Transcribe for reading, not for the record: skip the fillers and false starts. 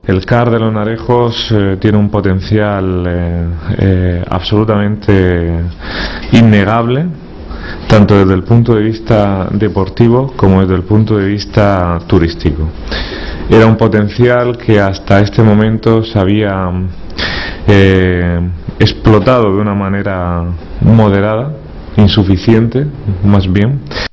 El CAR de Los Narejos tiene un potencial absolutamente innegable, tanto desde el punto de vista deportivo como desde el punto de vista turístico. Era un potencial que hasta este momento se había explotado de una manera moderada, insuficiente más bien.